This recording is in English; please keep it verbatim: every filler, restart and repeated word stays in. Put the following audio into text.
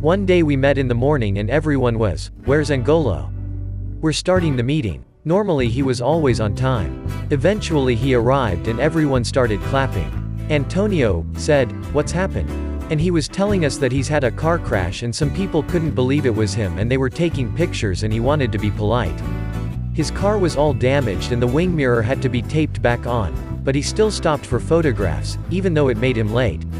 One day we met in the morning and everyone was, "Where's Angolo? We're starting the meeting." Normally he was always on time. Eventually he arrived and everyone started clapping. Antonio said, "What's happened?" And he was telling us that he's had a car crash and some people couldn't believe it was him and they were taking pictures and he wanted to be polite. His car was all damaged and the wing mirror had to be taped back on, but he still stopped for photographs, even though it made him late.